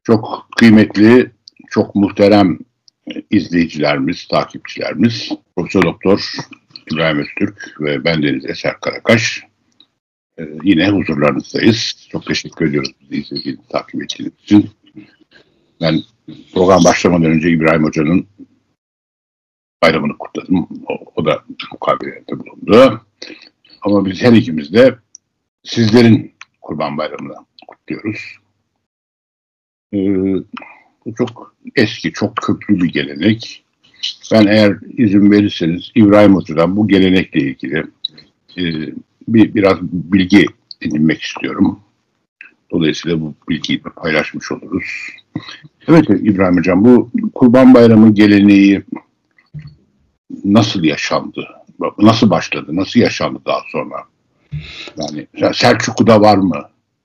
Çok kıymetli, çok muhterem izleyicilerimiz, takipçilerimiz, Profesör Doktor İbrahim Öztürk ve bendeniz Eser Karakaş yine huzurlarınızdayız. Çok teşekkür ediyoruz bizi izlediğiniz, takip ettiğiniz için. Ben program başlamadan önce İbrahim Hoca'nın bayramını kutladım. O da mukabelede bulundu. Ama biz her ikimiz de sizlerin Kurban Bayramı'nı kutluyoruz. Bu çok eski, çok köklü bir gelenek. Ben eğer izin verirseniz İbrahim Hoca'dan bu gelenekle ilgili biraz bilgi edinmek istiyorum. Dolayısıyla bu bilgiyi paylaşmış oluruz. Evet İbrahim Hocam, bu Kurban Bayramı geleneği nasıl yaşandı? Nasıl başladı? Nasıl yaşandı daha sonra? Yani Selçuklu'da var mı?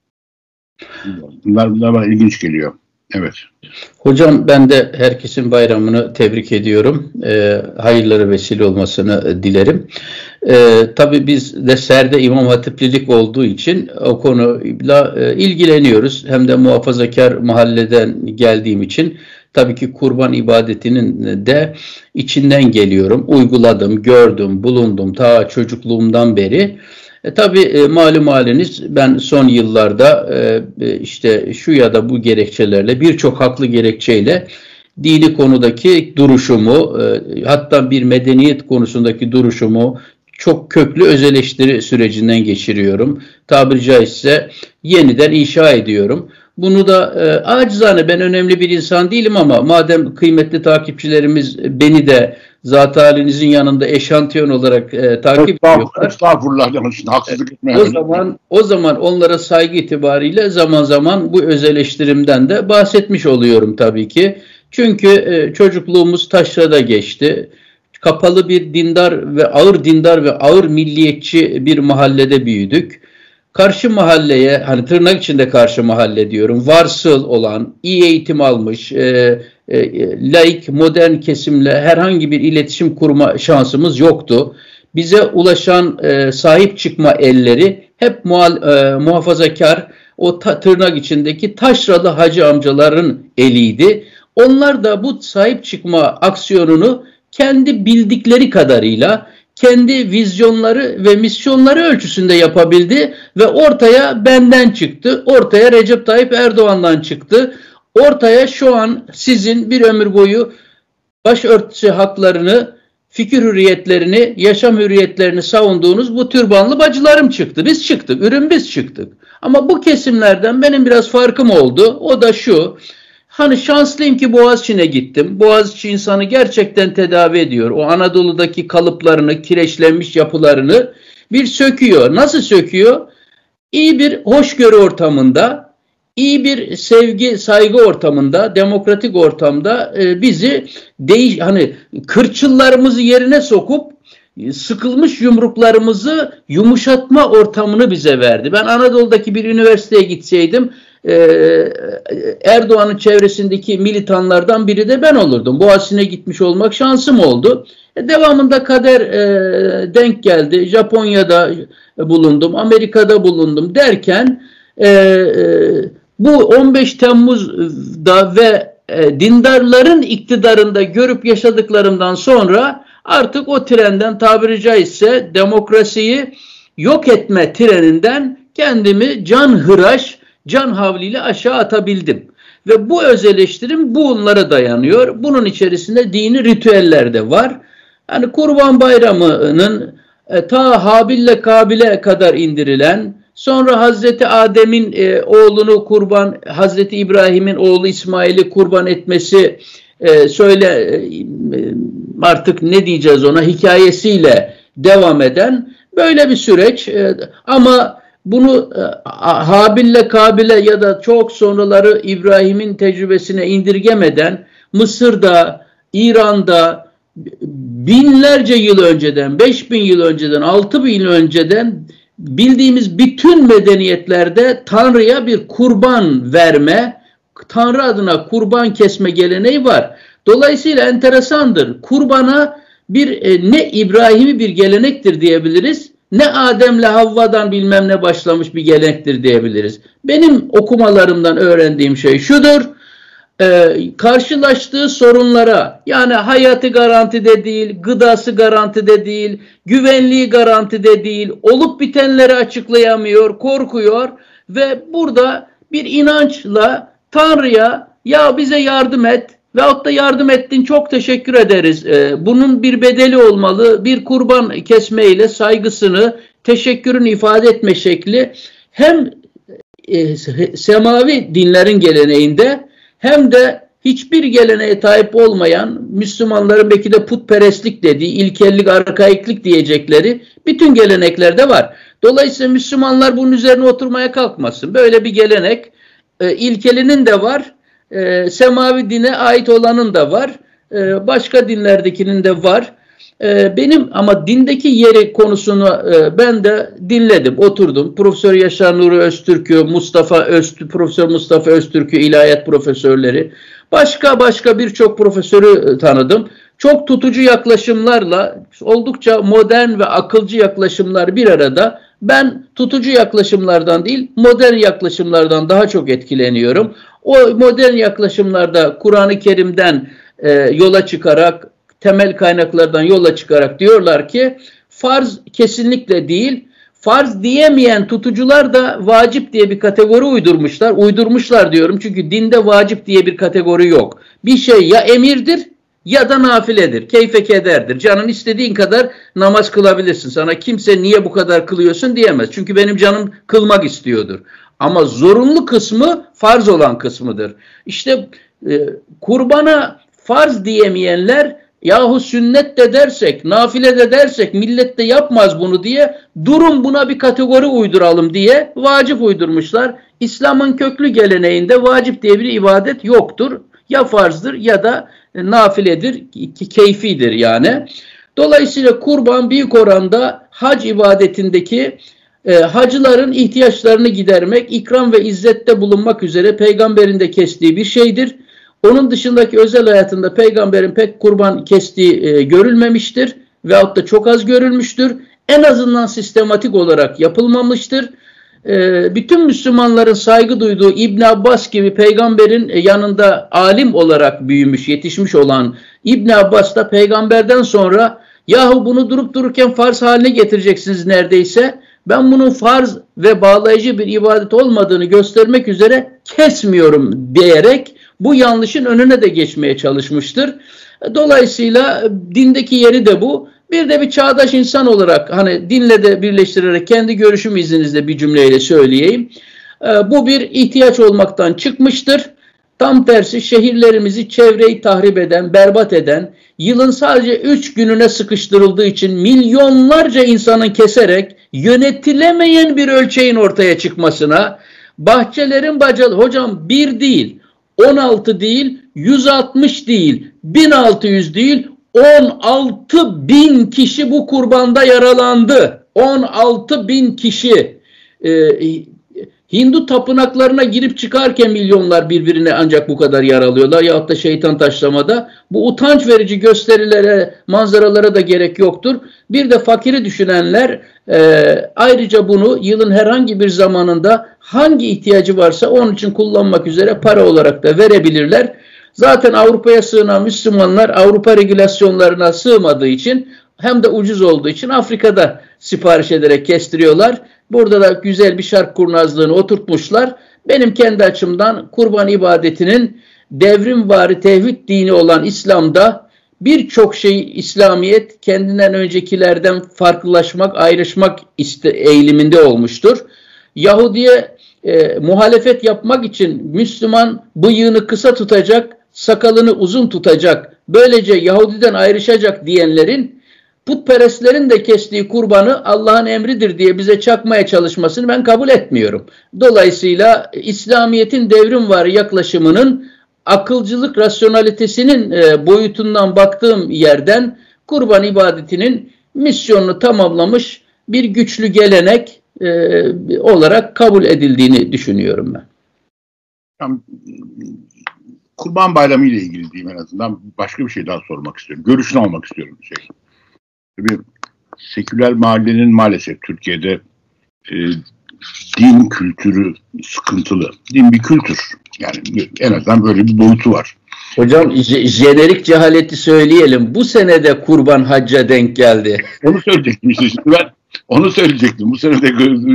Bunlar bana ilginç geliyor. Evet. Hocam ben de herkesin bayramını tebrik ediyorum. Hayırlara vesile olmasını dilerim. Tabii biz de Serde İmam Hatiplilik olduğu için o konuyla ilgileniyoruz. Hem de muhafazakar mahalleden geldiğim için tabii ki kurban ibadetinin de içinden geliyorum. Uyguladım, gördüm, bulundum ta çocukluğumdan beri. Tabii malum haliniz, ben son yıllarda işte şu ya da bu gerekçelerle, birçok haklı gerekçeyle dini konudaki duruşumu, hatta bir medeniyet konusundaki duruşumu çok köklü öz eleştiri sürecinden geçiriyorum. Tabiri caizse yeniden inşa ediyorum. Bunu da acizane, ben önemli bir insan değilim ama madem kıymetli takipçilerimiz beni de zat-ı halinizin yanında eşantiyon olarak takip ediyorlar. Estağfurullah, haksızlık etmeyin. O zaman onlara saygı itibariyle zaman zaman bu öz eleştirimden de bahsetmiş oluyorum tabii ki. Çünkü çocukluğumuz taşrada geçti. Kapalı bir dindar ve ağır milliyetçi bir mahallede büyüdük. Karşı mahalleye, hani tırnak içinde karşı mahalle diyorum, varsıl olan, iyi eğitim almış, laik, modern kesimle herhangi bir iletişim kurma şansımız yoktu. Bize ulaşan sahip çıkma elleri hep muhafazakar, o tırnak içindeki taşralı hacı amcaların eliydi. Onlar da bu sahip çıkma aksiyonunu kendi bildikleri kadarıyla, kendi vizyonları ve misyonları ölçüsünde yapabildi ve ortaya benden çıktı, ortaya Recep Tayyip Erdoğan'dan çıktı, ortaya şu an sizin bir ömür boyu başörtüsü haklarını, fikir hürriyetlerini, yaşam hürriyetlerini savunduğunuz bu türbanlı bacılarım çıktı. Biz çıktık, ürün biz çıktık. Ama bu kesimlerden benim biraz farkım oldu. O da şu: hani şanslıyım ki Boğaziçi'ne gittim. Boğaziçi insanı gerçekten tedavi ediyor. O Anadolu'daki kalıplarını, kireçlenmiş yapılarını bir söküyor. Nasıl söküyor? İyi bir hoşgörü ortamında, iyi bir sevgi, saygı ortamında, demokratik ortamda bizi hani kırçıllarımızı yerine sokup sıkılmış yumruklarımızı yumuşatma ortamını bize verdi. Ben Anadolu'daki bir üniversiteye gitseydim, Erdoğan'ın çevresindeki militanlardan biri de ben olurdum. Boğaziçi'ne gitmiş olmak şansım oldu. Devamında kader denk geldi. Japonya'da bulundum, Amerika'da bulundum derken bu 15 Temmuz'da ve dindarların iktidarında görüp yaşadıklarımdan sonra artık o trenden, tabiri caizse demokrasiyi yok etme treninden kendimi canhıraş, can havliyle aşağı atabildim. Ve bu öz eleştirim bunlara dayanıyor. Bunun içerisinde dini ritüeller de var. Yani Kurban Bayramı'nın ta Habil'le Kabil'e kadar indirilen, sonra Hazreti Adem'in oğlunu kurban, Hazreti İbrahim'in oğlu İsmail'i kurban etmesi, artık ne diyeceğiz ona, hikayesiyle devam eden böyle bir süreç. Ama bunu Habil'le Kabil'e ya da çok sonraları İbrahim'in tecrübesine indirgemeden Mısır'da, İran'da binlerce yıl önceden, 5000 yıl önceden, 6000 yıl önceden bildiğimiz bütün medeniyetlerde Tanrı'ya bir kurban verme, Tanrı adına kurban kesme geleneği var. Dolayısıyla enteresandır. Kurbana ne İbrahim'i bir gelenektir diyebiliriz, ne Adem'le Havva'dan bilmem ne başlamış bir gelenektir diyebiliriz. Benim okumalarımdan öğrendiğim şey şudur: karşılaştığı sorunlara, yani hayatı garantide değil, gıdası garantide değil, güvenliği garantide değil, olup bitenleri açıklayamıyor, korkuyor ve burada bir inançla Tanrı'ya ya bize yardım et veyahut da yardım ettin çok teşekkür ederiz. Bunun bir bedeli olmalı, bir kurban kesmeyle saygısını, teşekkürünü ifade etme şekli hem semavi dinlerin geleneğinde hem de hiçbir geleneğe sahip olmayan Müslümanların belki de putperestlik dediği, ilkellik, arkaiklik diyecekleri bütün geleneklerde var. Dolayısıyla Müslümanlar bunun üzerine oturmaya kalkmasın. Böyle bir gelenek ilkelinin de var, semavi dine ait olanın da var, başka dinlerdekinin de var. Benim ama dindeki yeri konusunu ben de dinledim, oturdum. Profesör Yaşar Nuri Öztürk'ü, Profesör Mustafa Öztürk'ü, ilahiyat profesörleri, başka birçok profesörü tanıdım. Çok tutucu yaklaşımlarla, oldukça modern ve akılcı yaklaşımlar bir arada. Ben tutucu yaklaşımlardan değil, modern yaklaşımlardan daha çok etkileniyorum. O modern yaklaşımlarda Kur'an-ı Kerim'den yola çıkarak, temel kaynaklardan yola çıkarak diyorlar ki farz kesinlikle değil, farz diyemeyen tutucular da vacip diye bir kategori uydurmuşlar. Uydurmuşlar diyorum çünkü dinde vacip diye bir kategori yok. Bir şey ya emirdir ya da nafiledir, keyfe kederdir. Canın istediğin kadar namaz kılabilirsin. Sana kimse niye bu kadar kılıyorsun diyemez. Çünkü benim canım kılmak istiyordur. Ama zorunlu kısmı farz olan kısmıdır. İşte kurbana farz diyemeyenler yahu sünnet de dersek, nafile de dersek millet de yapmaz bunu diye durun buna bir kategori uyduralım diye vacip uydurmuşlar. İslam'ın köklü geleneğinde vacip diye bir ibadet yoktur. Ya farzdır ya da nafiledir, keyfidir yani. Dolayısıyla kurban büyük oranda hac ibadetindeki hacıların ihtiyaçlarını gidermek, ikram ve izzette bulunmak üzere peygamberin de kestiği bir şeydir. Onun dışındaki özel hayatında peygamberin pek kurban kestiği görülmemiştir veyahut da çok az görülmüştür. En azından sistematik olarak yapılmamıştır. Bütün Müslümanların saygı duyduğu İbn Abbas gibi peygamberin yanında alim olarak büyümüş, yetişmiş olan İbn Abbas da peygamberden sonra yahu bunu durup dururken farz haline getireceksiniz neredeyse. Ben bunun farz ve bağlayıcı bir ibadet olmadığını göstermek üzere kesmiyorum diyerek bu yanlışın önüne de geçmeye çalışmıştır. Dolayısıyla dindeki yeri de bu. Bir de bir çağdaş insan olarak hani dinle de birleştirerek kendi görüşüm izninizle bir cümleyle söyleyeyim. Bu bir ihtiyaç olmaktan çıkmıştır. Tam tersi şehirlerimizi, çevreyi tahrip eden, berbat eden, yılın sadece 3 gününe sıkıştırıldığı için milyonlarca insanın keserek yönetilemeyen bir ölçeğin ortaya çıkmasına, bahçelerin bacalı, hocam 1 değil, 16 değil, 160 değil, 1600 değil, 16.000 kişi bu kurbanda yaralandı. 16.000 kişi. Hindu tapınaklarına girip çıkarken milyonlar birbirine ancak bu kadar yaralıyorlar. Yahut da şeytan taşlamada. Bu utanç verici gösterilere, manzaralara da gerek yoktur. Bir de fakiri düşünenler ayrıca bunu yılın herhangi bir zamanında hangi ihtiyacı varsa onun için kullanmak üzere para olarak da verebilirler. Zaten Avrupa'ya sığınan Müslümanlar Avrupa regülasyonlarına sığmadığı için hem de ucuz olduğu için Afrika'da sipariş ederek kestiriyorlar. Burada da güzel bir şark kurnazlığını oturtmuşlar. Benim kendi açımdan kurban ibadetinin devrimvari tevhid dini olan İslam'da birçok şey İslamiyet kendinden öncekilerden farklılaşmak, ayrışmak eğiliminde olmuştur. Yahudi'ye muhalefet yapmak için Müslüman bıyığını kısa tutacak, sakalını uzun tutacak, böylece Yahudi'den ayrışacak diyenlerin putperestlerin de kestiği kurbanı Allah'ın emridir diye bize çakmaya çalışmasını ben kabul etmiyorum. Dolayısıyla İslamiyet'in devrimvari yaklaşımının akılcılık, rasyonalitesinin boyutundan baktığım yerden kurban ibadetinin misyonunu tamamlamış bir güçlü gelenek olarak kabul edildiğini düşünüyorum ben. Kurban Bayramı ile ilgili diyeyim en azından başka bir şey daha sormak istiyorum. Görüşünü almak istiyorum. Tabii seküler mahallenin maalesef Türkiye'de din kültürü sıkıntılı. Din bir kültür. Yani en azından böyle bir boyutu var. Hocam jenerik cehaleti söyleyelim. Bu senede kurban hacca denk geldi. Onu söyleyecektim işte. Şimdi ben onu söyleyecektim. Bu sene de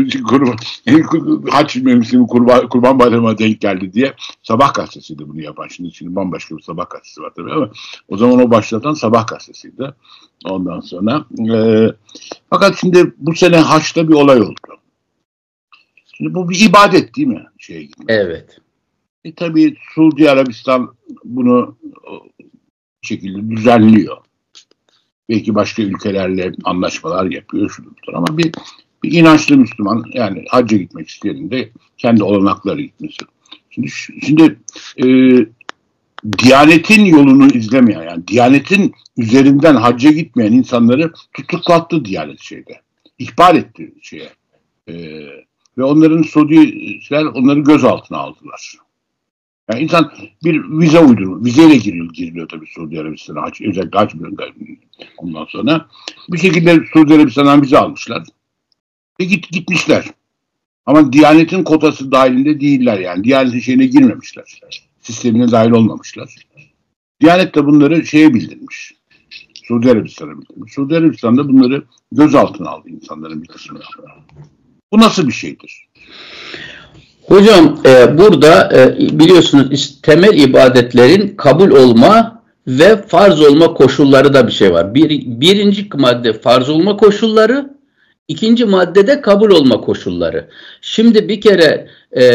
hac mevsimi kurban bayramına denk geldi diye. Sabah gazetesiydi bunu yapan. Şimdi bambaşka bir sabah gazetesi var tabii ama o zaman o başlatan sabah gazetesiydi. Ondan sonra fakat şimdi bu sene haçta bir olay oldu. Şimdi bu bir ibadet değil mi? Evet. Tabii Suudi Arabistan bunu bir şekilde düzenliyor. Belki başka ülkelerle anlaşmalar yapıyor şudur ama bir inançlı Müslüman, yani hacca gitmek isteyenin de kendi olanakları gitmesi. Şimdi Diyanetin yolunu izlemeyen, yani Diyanetin üzerinden hacca gitmeyen insanları tutuklattı Diyanet ihbar etti ve onların Suudiler onları gözaltına aldılar. Yani insan bir vize uydurur. Vizeyle giriliyor tabii Suudi Arabistan'a. Özellikle hac ondan sonra. Bir şekilde Suudi Arabistan'dan vize almışlar. Ve gitmişler. Ama Diyanet'in kotası dahilinde değiller yani. Diyanet'in şeyine girmemişler. Sistemine dahil olmamışlar. Diyanet de bunları bildirmiş. Suudi Arabistan'a bildirmiş. Suudi Arabistan da bunları gözaltına aldı, insanların bir kısmını. Bu nasıl bir şeydir? Hocam burada biliyorsunuz temel ibadetlerin kabul olma ve farz olma koşulları da bir şey var. Birinci madde farz olma koşulları, ikinci maddede kabul olma koşulları. Şimdi bir kere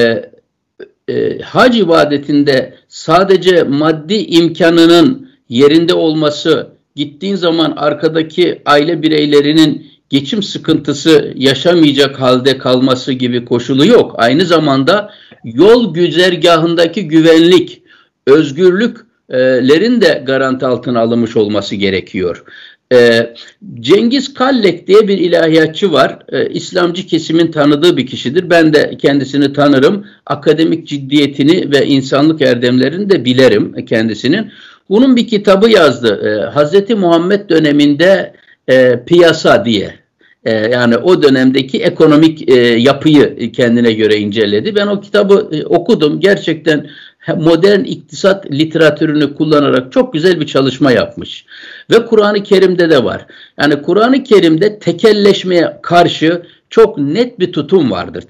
hac ibadetinde sadece maddi imkanının yerinde olması, gittiğin zaman arkadaki aile bireylerinin geçim sıkıntısı yaşamayacak halde kalması gibi koşulu yok. Aynı zamanda yol güzergahındaki güvenlik, özgürlüklerin de garanti altına alınmış olması gerekiyor. Cengiz Kallek diye bir ilahiyatçı var. İslamcı kesimin tanıdığı bir kişidir. Ben de kendisini tanırım. Akademik ciddiyetini ve insanlık erdemlerini de bilirim kendisinin. Bunun bir kitabı yazdı. Hazreti Muhammed döneminde piyasa diye. Yani o dönemdeki ekonomik yapıyı kendine göre inceledi. Ben o kitabı okudum. Gerçekten modern iktisat literatürünü kullanarak çok güzel bir çalışma yapmış. Ve Kur'an-ı Kerim'de de var. Yani Kur'an-ı Kerim'de tekelleşmeye karşı çok net bir tutum vardır.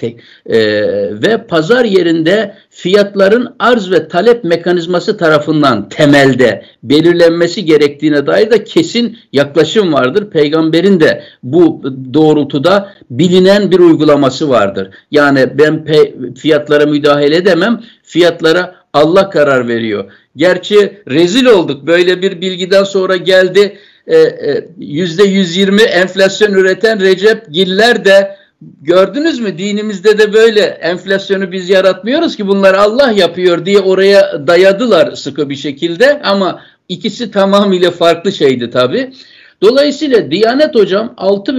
Ve pazar yerinde fiyatların arz ve talep mekanizması tarafından temelde belirlenmesi gerektiğine dair de kesin yaklaşım vardır. Peygamberin de bu doğrultuda bilinen bir uygulaması vardır. Yani ben fiyatlara müdahale edemem, fiyatlara Allah karar veriyor. Gerçi rezil olduk. Böyle bir bilgiden sonra geldi %120 enflasyon üreten Recep Giller de, gördünüz mü, dinimizde de böyle enflasyonu biz yaratmıyoruz ki, bunlar Allah yapıyor diye oraya dayadılar sıkı bir şekilde, ama ikisi tamamıyla farklı şeydi tabii. Dolayısıyla Diyanet hocam 6.000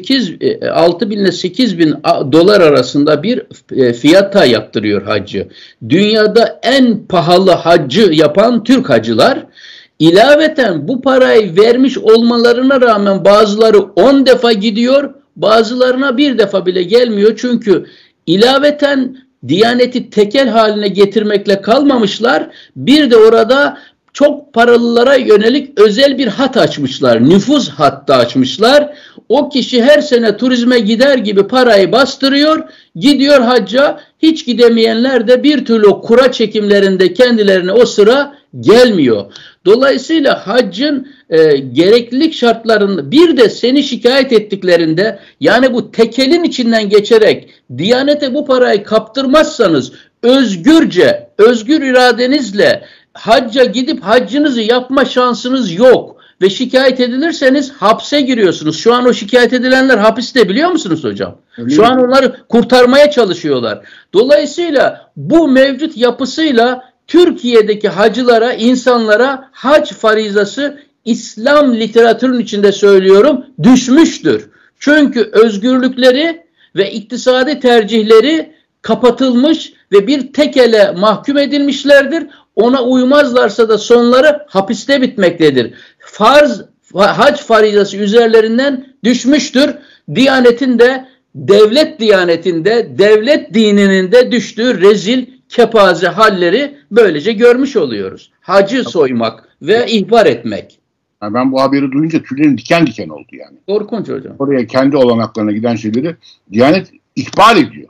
ile 8.000 dolar arasında bir fiyata yaptırıyor haccı. Dünyada en pahalı haccı yapan Türk hacılar. İlaveten bu parayı vermiş olmalarına rağmen bazıları 10 defa gidiyor, bazılarına bir defa bile gelmiyor. Çünkü ilaveten Diyaneti tekel haline getirmekle kalmamışlar. Bir de orada çok paralılara yönelik özel bir hat açmışlar. Nüfuz hattı açmışlar. O kişi her sene turizme gider gibi parayı bastırıyor, gidiyor hacca. Hiç gidemeyenler de bir türlü kura çekimlerinde kendilerine o sıra gelmiyor. Dolayısıyla haccın gereklilik şartlarını, bir de seni şikayet ettiklerinde, yani bu tekelin içinden geçerek Diyanete bu parayı kaptırmazsanız özgürce, özgür iradenizle hacca gidip haccınızı yapma şansınız yok ve şikayet edilirseniz hapse giriyorsunuz. Şu an o şikayet edilenler hapiste, biliyor musunuz hocam? Şu an onları kurtarmaya çalışıyorlar. Dolayısıyla bu mevcut yapısıyla Türkiye'deki hacılara, insanlara hac farizası, İslam literatürünün içinde söylüyorum, düşmüştür. Çünkü özgürlükleri ve iktisadi tercihleri kapatılmış ve bir tekele mahkum edilmişlerdir. Ona uymazlarsa da sonları hapiste bitmektedir. Hac farizası üzerlerinden düşmüştür. Diyanetin de devlet diyanetinde, devlet dininin de düştüğü rezil, kepaze halleri böylece görmüş oluyoruz. Hacı soymak ve ihbar etmek. Yani ben bu haberi duyunca tüylerim diken diken oldu yani. Korkunç hocam. Oraya kendi olanaklarına giden şeyleri Diyanet ihbar ediyor.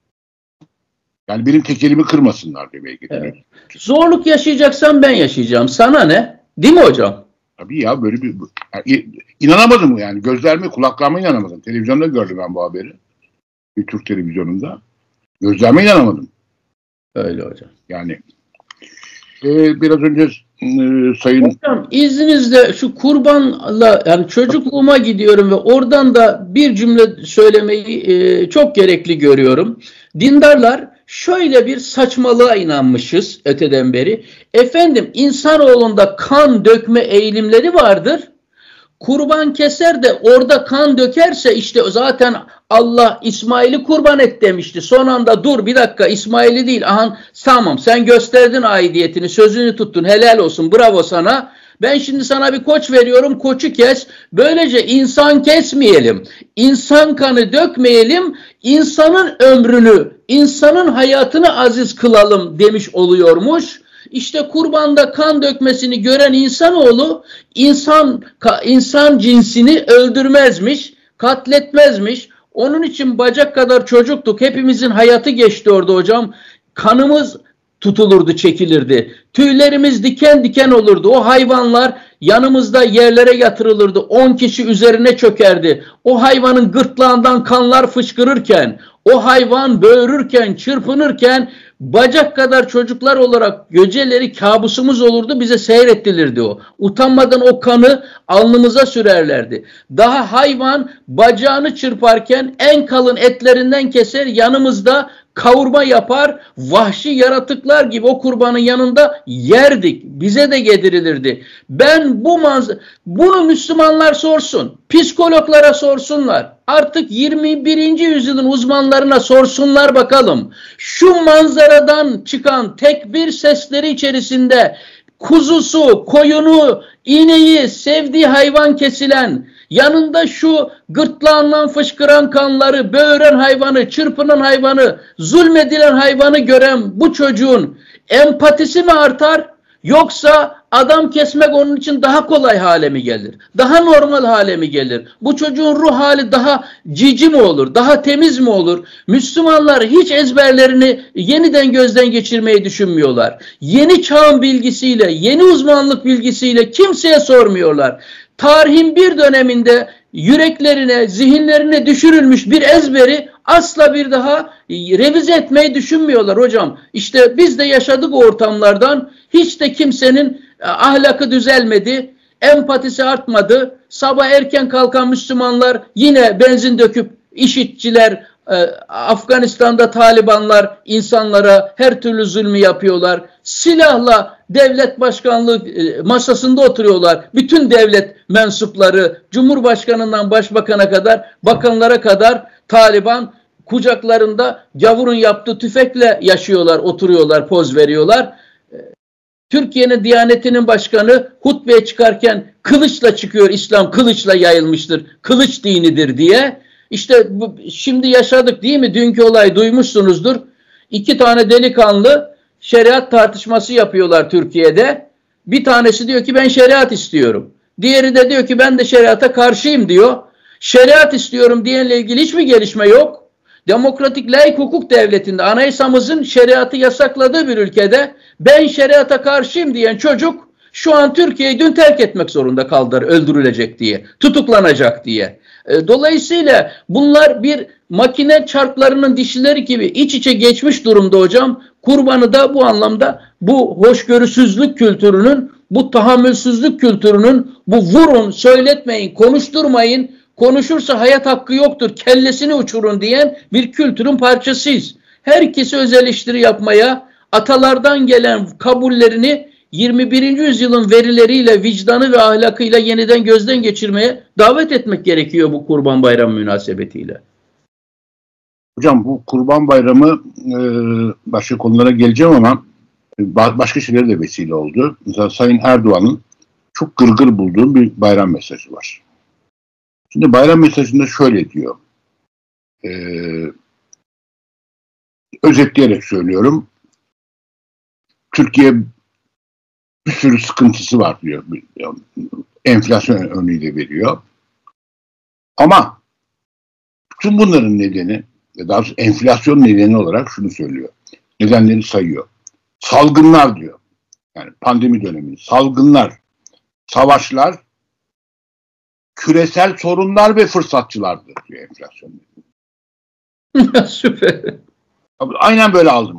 Yani benim tekelimi kırmasınlar demeye getiriyor. Evet. Zorluk yaşayacaksan ben yaşayacağım. Sana ne? Değil mi hocam? Tabii ya, böyle bir... Yani, inanamadım yani. Gözlerime, kulaklarıma inanamadım. Televizyonda gördüm ben bu haberi. Bir Türk televizyonunda. Gözlerime inanamadım. Öyle hocam. Yani biraz önce sayın... Hocam izninizle şu kurbanla, yani çocukluğuma gidiyorum ve oradan da bir cümle söylemeyi çok gerekli görüyorum. Dindarlar şöyle bir saçmalığa inanmışız öteden beri. Efendim, insanoğlunda kan dökme eğilimleri vardır. Kurban keser de orada kan dökerse işte zaten Allah İsmail'i kurban et demişti. Son anda dur bir dakika, İsmail'i değil. Aha, tamam, sen gösterdin aidiyetini, sözünü tuttun, helal olsun, bravo sana. Ben şimdi sana bir koç veriyorum, koçu kes. Böylece insan kesmeyelim, insan kanı dökmeyelim, insanın ömrünü, insanın hayatını aziz kılalım demiş oluyormuş. İşte kurbanda kan dökmesini gören insanoğlu insan cinsini öldürmezmiş, katletmezmiş. Onun için bacak kadar çocuktuk. Hepimizin hayatı geçti orada hocam. Kanımız tutulurdu, çekilirdi. Tüylerimiz diken diken olurdu. O hayvanlar yanımızda yerlere yatırılırdı. 10 kişi üzerine çökerdi. O hayvanın gırtlağından kanlar fışkırırken, o hayvan böğürürken, çırpınırken bacak kadar çocuklar olarak geceleri kabusumuz olurdu, bize seyrettilirdi o. Utanmadan o kanı alnımıza sürerlerdi. Daha hayvan bacağını çırparken en kalın etlerinden keser, yanımızda kavurma yapar, vahşi yaratıklar gibi o kurbanın yanında yerdik. Bize de yedirilirdi. Bunu Müslümanlar sorsun, psikologlara sorsunlar, artık 21. yüzyılın uzmanlarına sorsunlar bakalım. Şu manzaradan çıkan tekbir sesleri içerisinde kuzusu, koyunu, ineği, sevdiği hayvan kesilen, yanında şu gırtlağından fışkıran kanları, böğüren hayvanı, çırpınan hayvanı, zulmedilen hayvanı gören bu çocuğun empatisi mi artar? Yoksa adam kesmek onun için daha kolay hale mi gelir? Daha normal hale mi gelir? Bu çocuğun ruh hali daha cici mi olur? Daha temiz mi olur? Müslümanlar hiç ezberlerini yeniden gözden geçirmeyi düşünmüyorlar. Yeni çağın bilgisiyle, yeni uzmanlık bilgisiyle kimseye sormuyorlar. Tarihin bir döneminde yüreklerine, zihinlerine düşürülmüş bir ezberi asla bir daha revize etmeyi düşünmüyorlar hocam. İşte biz de yaşadık o ortamlardan. Hiç de kimsenin ahlakı düzelmedi, empatisi artmadı. Sabah erken kalkan Müslümanlar yine benzin döküp IŞİD'ciler, Afganistan'da Talibanlar insanlara her türlü zulmü yapıyorlar. Silahla devlet başkanlığı masasında oturuyorlar. Bütün devlet mensupları, Cumhurbaşkanından başbakana kadar, bakanlara kadar Taliban kucaklarında gavurun yaptığı tüfekle yaşıyorlar, oturuyorlar, poz veriyorlar. Türkiye'nin Diyaneti'nin başkanı hutbeye çıkarken kılıçla çıkıyor, İslam kılıçla yayılmıştır, kılıç dinidir diye. İşte şimdi yaşadık değil mi? Dünkü olayı duymuşsunuzdur. 2 tane delikanlı şeriat tartışması yapıyorlar Türkiye'de. Bir tanesi diyor ki ben şeriat istiyorum. Diğeri de diyor ki ben de şeriata karşıyım diyor. Şeriat istiyorum diyenle ilgili hiçbir gelişme yok. Demokratik laik hukuk devletinde, anayasamızın şeriatı yasakladığı bir ülkede ben şeriata karşıyım diyen çocuk şu an Türkiye'yi dün terk etmek zorunda kaldılar, öldürülecek diye, tutuklanacak diye. Dolayısıyla bunlar bir makine çarklarının dişileri gibi iç içe geçmiş durumda hocam. Kurbanı da bu anlamda bu hoşgörüsüzlük kültürünün, bu tahammülsüzlük kültürünün, bu vurun, söyletmeyin, konuşturmayın, konuşursa hayat hakkı yoktur, kellesini uçurun diyen bir kültürün parçasıyız. Herkesi öz eleştiri yapmaya, atalardan gelen kabullerini 21. yüzyılın verileriyle, vicdanı ve ahlakıyla yeniden gözden geçirmeye davet etmek gerekiyor bu Kurban Bayramı münasebetiyle. Hocam bu Kurban Bayramı başka konulara geleceğim ama başka şeylere de vesile oldu. Mesela Sayın Erdoğan'ın çok gırgır bulduğum bir bayram mesajı var. Şimdi bayram mesajında şöyle diyor. özetleyerek söylüyorum. Türkiye bir sürü sıkıntısı var diyor. Enflasyon örneği de veriyor. Ama bütün bunların nedeni, daha doğrusu enflasyon nedeni olarak şunu söylüyor. Nedenleri sayıyor. Salgınlar diyor. Yani pandemi dönemi, salgınlar, savaşlar, küresel sorunlar ve fırsatçılardır diyor enflasyon. Süper. Aynen böyle aldım.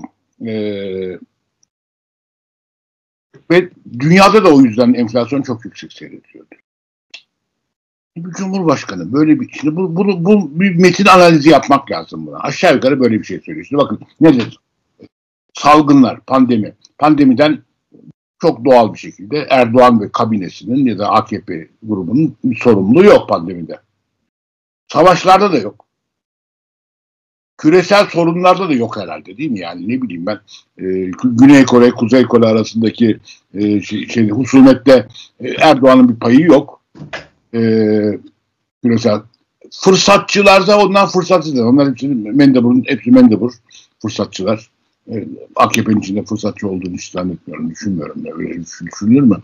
Ve dünyada da o yüzden enflasyon çok yüksek seyrediyordu. Bir Cumhurbaşkanı böyle bir, şimdi bu bir metin analizi yapmak lazım buna. Aşağı yukarı böyle bir şey söylüyor. Şimdi bakın nedir? Salgınlar, pandemi. Pandemiden çok doğal bir şekilde Erdoğan ve kabinesinin ya da AKP grubunun sorumluluğu yok pandemide. Savaşlarda da yok. Küresel sorunlarda da yok herhalde, değil mi? Yani ne bileyim ben, Güney Kore, Kuzey Kore arasındaki husumette Erdoğan'ın bir payı yok. Küresel fırsatçılarda ondan fırsatçılar. Onlar hepsi mendebur fırsatçılar. AKP'nin içinde fırsatçı olduğunu hiç zannetmiyorum, düşünmüyorum. Öyle düşünülür mü?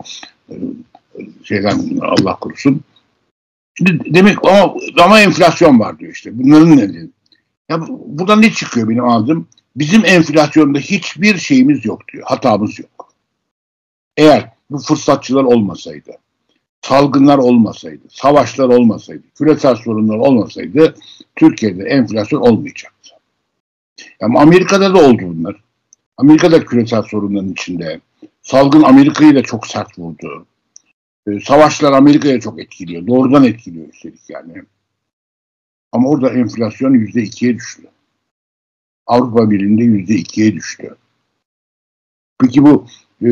Allah korusun. Şimdi demek ama enflasyon var diyor işte. Bunların nedeni. Ya buradan ne çıkıyor benim anladığım? Bizim enflasyonda hiçbir şeyimiz yok diyor. Hatamız yok. Eğer bu fırsatçılar olmasaydı, salgınlar olmasaydı, savaşlar olmasaydı, küresel sorunlar olmasaydı Türkiye'de enflasyon olmayacaktı. Yani Amerika'da da oldu bunlar. Amerika'da küresel sorunların içinde. Salgın Amerika'yı da çok sert vurdu. Savaşlar Amerika'ya çok etkiliyor. Doğrudan etkiliyor üstelik yani. Ama orada enflasyon %2'ye düştü. Avrupa Birliği'nde %2'ye düştü. Peki bu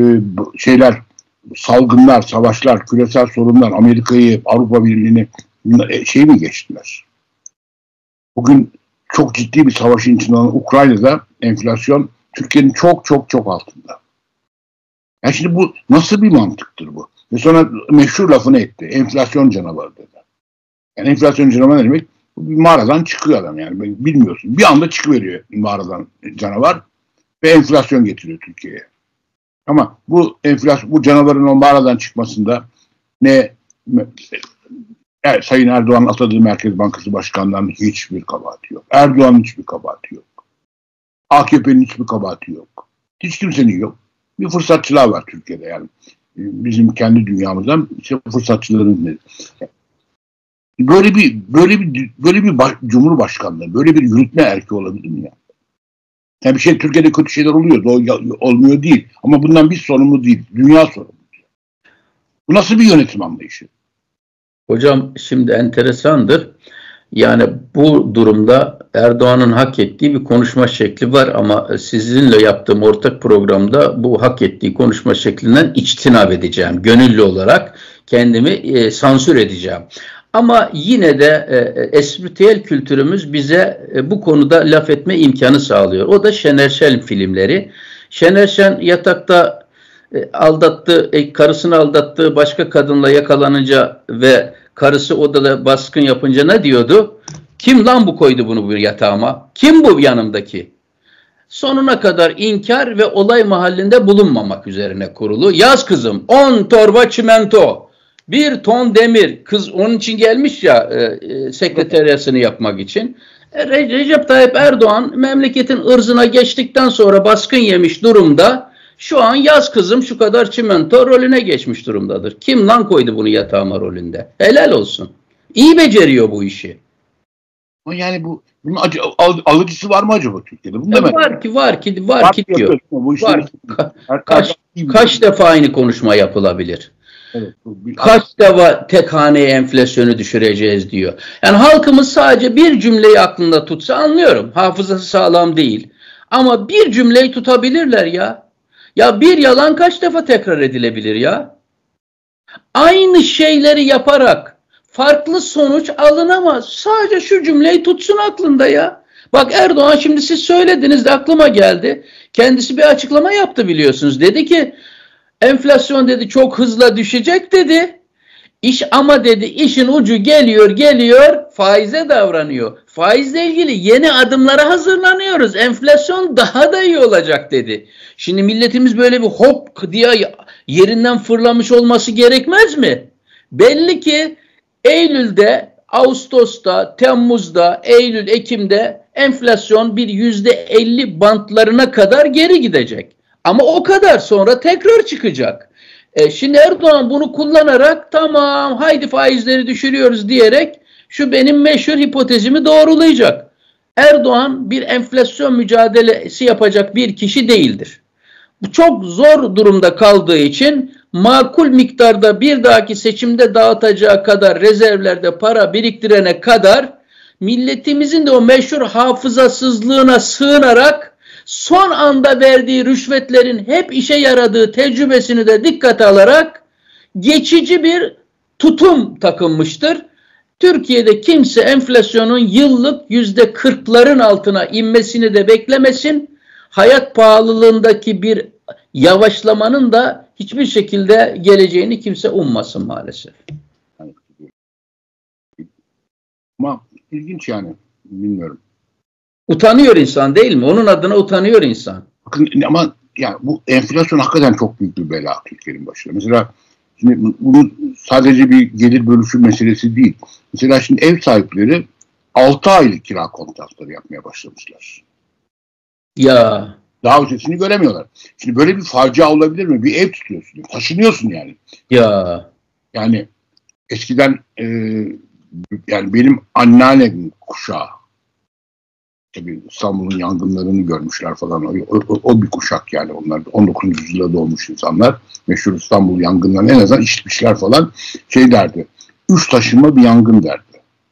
salgınlar, savaşlar, küresel sorunlar Amerika'yı, Avrupa Birliği'ni mi geçtiler? Bugün çok ciddi bir savaşın içinde olan Ukrayna'da enflasyon Türkiye'nin çok çok çok altında. Yani şimdi bu nasıl bir mantıktır bu? Ve sonra meşhur lafını etti. Enflasyon canavarı dedi. Yani enflasyon canavarı ne demek? Bir mağaradan çıkıyor adam yani. Bilmiyorsun. Bir anda çıkıveriyor mağaradan canavar ve enflasyon getiriyor Türkiye'ye. Ama bu canavarın o mağaradan çıkmasında Sayın Erdoğan'ın atadığı Merkez Bankası Başkanları'nın hiçbir kabahati yok. Erdoğan'ın hiçbir kabahati yok. AKP'nin hiçbir kabahati yok. Hiç kimsenin yok. Bir fırsatçılar var Türkiye'de yani. Bizim kendi dünyamızdan fırsatçıların böyle bir Cumhurbaşkanlığı, böyle bir yürütme erki olabilir mi ya? Yani bir şey Türkiye'de kötü şeyler oluyor, olmuyor değil. Ama bundan biz sorumlu değil, dünya sorumlu. Bu nasıl bir yönetim anlayışı? Hocam şimdi enteresandır. Yani bu durumda Erdoğan'ın hak ettiği bir konuşma şekli var ama sizinle yaptığım ortak programda bu hak ettiği konuşma şeklinden içtinab edeceğim. Gönüllü olarak kendimi sansür edeceğim. Ama yine de espritüel kültürümüz bize bu konuda laf etme imkanı sağlıyor. O da Şener Şen filmleri. Şener Şen yatakta karısını aldattığı başka kadınla yakalanınca ve karısı odada baskın yapınca ne diyordu? Kim lan bu koydu bunu bu yatağıma? Kim bu yanımdaki? Sonuna kadar inkar ve olay mahallinde bulunmamak üzerine kurulu. Yaz kızım 10 torba çimento, 1 ton demir. Kız onun için gelmiş ya sekreteriyasını yapmak için. Recep Tayyip Erdoğan memleketin ırzına geçtikten sonra baskın yemiş durumda. Şu an yaz kızım şu kadar çimento rolüne geçmiş durumdadır. Kim lan koydu bunu yatağıma rolünde? Helal olsun. İyi beceriyor bu işi. Ama yani bunun alıcısı var mı acaba Türkiye'de? Bunu var ki diyor. Var. Kaç defa aynı konuşma yapılabilir? Evet, kaç defa tek haneye enflasyonu düşüreceğiz diyor. Yani halkımız sadece bir cümleyi aklında tutsa anlıyorum. Hafızası sağlam değil. Ama bir cümleyi tutabilirler ya. Ya bir yalan kaç defa tekrar edilebilir ya? Aynı şeyleri yaparak farklı sonuç alınamaz. Sadece şu cümleyi tutsun aklında ya. Bak Erdoğan şimdi siz söylediniz de aklıma geldi. Kendisi bir açıklama yaptı biliyorsunuz. Dedi ki enflasyon dedi çok hızla düşecek dedi. İş ama dedi, işin ucu geliyor faize davranıyor. Faizle ilgili yeni adımlara hazırlanıyoruz. Enflasyon daha da iyi olacak dedi. Şimdi milletimiz böyle bir hop diye yerinden fırlamış olması gerekmez mi? Belli ki Eylül'de, Ağustos'ta, Temmuz'da, Eylül, Ekim'de enflasyon bir %50 bantlarına kadar geri gidecek. Ama o kadar sonra tekrar çıkacak. Şimdi Erdoğan bunu kullanarak tamam haydi faizleri düşürüyoruz diyerek şu benim meşhur hipotezimi doğrulayacak. Erdoğan bir enflasyon mücadelesi yapacak bir kişi değildir. Bu çok zor durumda kaldığı için makul miktarda bir dahaki seçimde dağıtacağı kadar rezervlerde para biriktirene kadar milletimizin de o meşhur hafızasızlığına sığınarak son anda verdiği rüşvetlerin hep işe yaradığı tecrübesini de dikkate alarak geçici bir tutum takınmıştır. Türkiye'de kimse enflasyonun yıllık %40'ların altına inmesini de beklemesin. Hayat pahalılığındaki bir yavaşlamanın da hiçbir şekilde geleceğini kimse ummasın maalesef. Ama ilginç yani, bilmiyorum. Utanıyor insan değil mi? Onun adına utanıyor insan. Bakın ama yani bu enflasyon hakikaten çok büyük bir bela Türkiye'nin başına. Mesela şimdi bu sadece bir gelir bölüşüm meselesi değil. Mesela şimdi ev sahipleri 6 aylık kira kontratları yapmaya başlamışlar. Ya. Daha ötesini göremiyorlar. Şimdi böyle bir facia olabilir mi? Bir ev tutuyorsun, taşınıyorsun yani. Ya. Yani eskiden yani benim anneannemin kuşağı, tabii İstanbul'un yangınlarını görmüşler falan. O bir kuşak yani onlar. 19. yüzyılda doğmuş insanlar. Meşhur İstanbul yangınlarını en azından işitmişler falan. Şey derdi. 3 taşınma bir yangın derdi.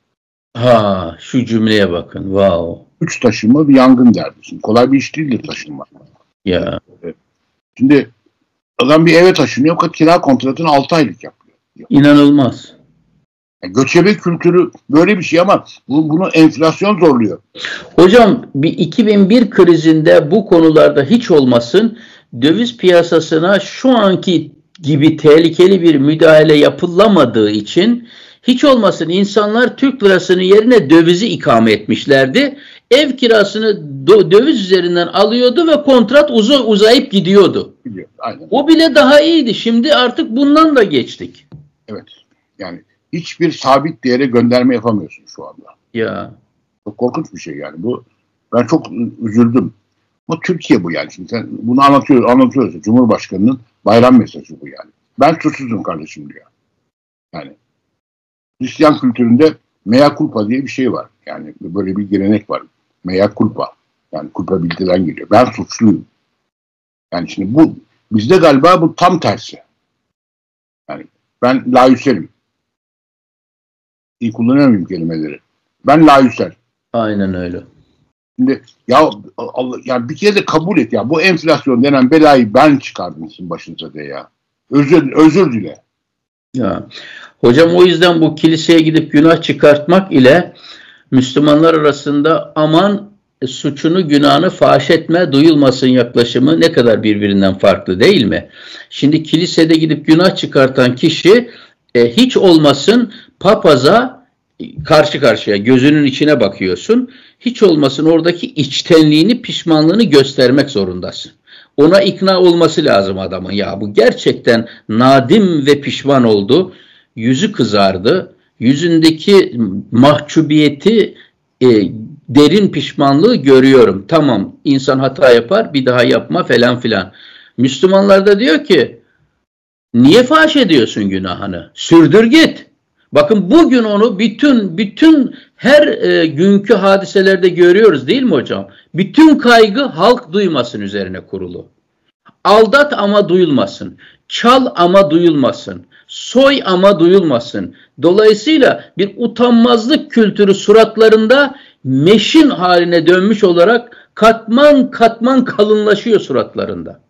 Ha, şu cümleye bakın. Wow. 3 taşınma bir yangın derdi. Şimdi kolay bir iş değildir taşınma. Ya. Şimdi adam bir eve taşınıyor. Fakat kira kontratını 6 aylık yapıyor. İnanılmaz. Yani göçebe kültürü böyle bir şey ama bunu enflasyon zorluyor. Hocam bir 2001 krizinde bu konularda hiç olmasın döviz piyasasına şu anki gibi tehlikeli bir müdahale yapılamadığı için hiç olmasın insanlar Türk lirasının yerine dövizi ikame etmişlerdi. Ev kirasını döviz üzerinden alıyordu ve kontrat uzayıp gidiyordu. Aynen. O bile daha iyiydi. Şimdi artık bundan da geçtik. Evet. Yani hiçbir sabit değere gönderme yapamıyorsun şu anda. Ya. Çok korkunç bir şey yani. Bu, ben çok üzüldüm. Ama Türkiye bu yani. Şimdi sen bunu anlatıyoruz. Cumhurbaşkanının bayram mesajı bu yani. Ben suçsuzum kardeşim diyor. Yani Hristiyan kültüründe mea culpa diye bir şey var. Yani böyle bir gelenek var. Mea culpa. Yani culpability'den geliyor. Ben suçluyum. Yani şimdi bu bizde galiba bu tam tersi. Yani ben laüselim. İyi kullanamıyorum kelimeleri. Ben laüsel. Aynen öyle. Şimdi ya Allah, yani bir kere de kabul et ya. Bu enflasyon denen belayı ben çıkardım sizin başınıza de ya. Özür dile. Ya. Hocam o yüzden bu kiliseye gidip günah çıkartmak ile Müslümanlar arasında aman suçunu günahını faş etme duyulmasın yaklaşımı ne kadar birbirinden farklı değil mi? Şimdi kilisede gidip günah çıkartan kişi hiç olmasın papaza karşı karşıya gözünün içine bakıyorsun. Hiç olmasın oradaki içtenliğini, pişmanlığını göstermek zorundasın. Ona ikna olması lazım adamın. Ya bu gerçekten nadim ve pişman oldu. Yüzü kızardı. Yüzündeki mahcubiyeti, derin pişmanlığı görüyorum. Tamam, insan hata yapar, bir daha yapma falan filan. Müslümanlar da diyor ki, niye faş ediyorsun günahını? Sürdür git. Bakın bugün onu bütün her günkü hadiselerde görüyoruz değil mi hocam? Bütün kaygı halk duymasın üzerine kurulu. Aldat ama duyulmasın. Çal ama duyulmasın. Soy ama duyulmasın. Dolayısıyla bir utanmazlık kültürü suratlarında meşin haline dönmüş olarak katman katman kalınlaşıyor suratlarında.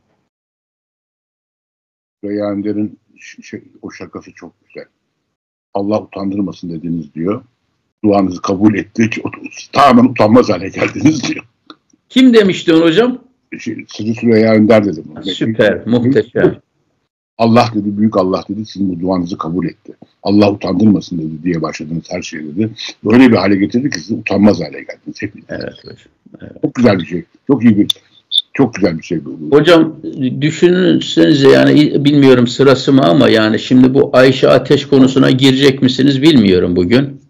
Süreyya Önder'in o şakası çok güzel. Allah utandırmasın dediniz diyor. Duanızı kabul etti. Tamamen utanmaz hale geldiniz diyor. Kim demişti onu hocam? Sırrı Süreyya Önder dedim. Süper, muhteşem. Allah dedi, büyük Allah dedi, sizin bu duanızı kabul etti. Allah utandırmasın dedi diye başladınız her şeyi dedi. Böyle bir hale getirdi ki siz utanmaz hale geldiniz hepiniz. Evet hocam. Evet. Çok güzel bir şey. Çok güzel bir şey bu. Hocam düşünsenize, yani bilmiyorum sırası mı ama yani şimdi bu Ayşe Ateş konusuna girecek misiniz bilmiyorum bugün.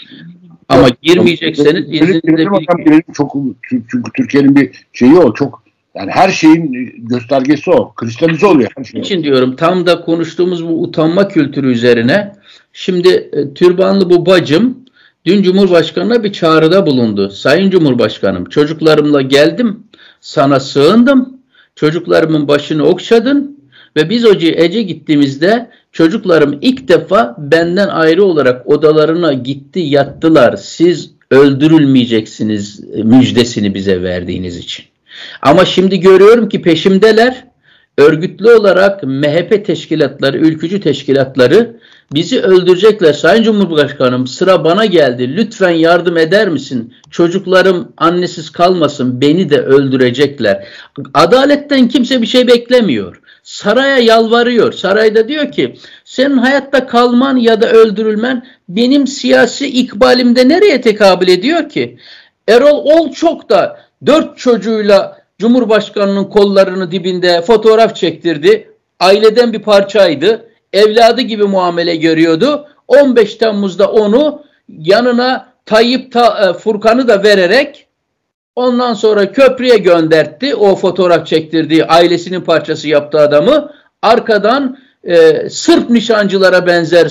Ama girmeyecekseniz izninizle çok, çünkü Türkiye'nin bir şeyi o, çok yani her şeyin göstergesi o. Kristalize oluyor her şey. için diyorum, tam da konuştuğumuz bu utanma kültürü üzerine. Şimdi türbanlı bu bacım dün Cumhurbaşkanı'na bir çağrıda bulundu. Sayın Cumhurbaşkanım, çocuklarımla geldim, sana sığındım, çocuklarımın başını okşadın ve biz Ece gittiğimizde çocuklarım ilk defa benden ayrı olarak odalarına gitti, yattılar. Siz öldürülmeyeceksiniz müjdesini bize verdiğiniz için. Ama şimdi görüyorum ki peşimdeler. Örgütlü olarak MHP teşkilatları, ülkücü teşkilatları bizi öldürecekler. Sayın Cumhurbaşkanım, sıra bana geldi. Lütfen yardım eder misin? Çocuklarım annesiz kalmasın. Beni de öldürecekler. Adaletten kimse bir şey beklemiyor. Saraya yalvarıyor. Sarayda diyor ki senin hayatta kalman ya da öldürülmen benim siyasi ikbalimde nereye tekabül ediyor ki? Erol Olçok da 4 çocuğuyla Cumhurbaşkanının kollarını dibinde fotoğraf çektirdi. Aileden bir parçaydı. Evladı gibi muamele görüyordu. 15 Temmuz'da onu yanına Furkan'ı da vererek ondan sonra köprüye göndertti. O fotoğraf çektirdiği ailesinin parçası yaptığı adamı arkadan Sırp nişancılara benzer